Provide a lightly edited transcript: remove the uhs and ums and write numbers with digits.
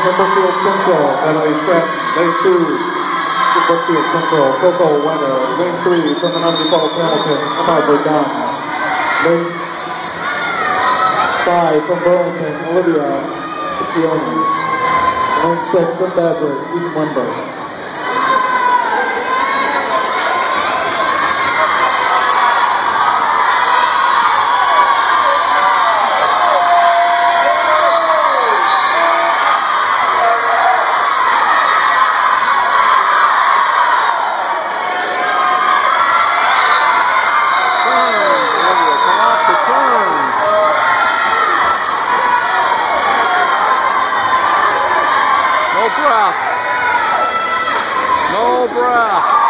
Brookfield Central, medley step, lane 2 to Brookfield Central. Coco winner, lane 3 from Menominee Falls, Hamilton, Harvard Dunn. Lane 5 from Burlington, Olivia Piccioni. Lane 6 from Bedford, Ethan Wenberg. No breath. No breath.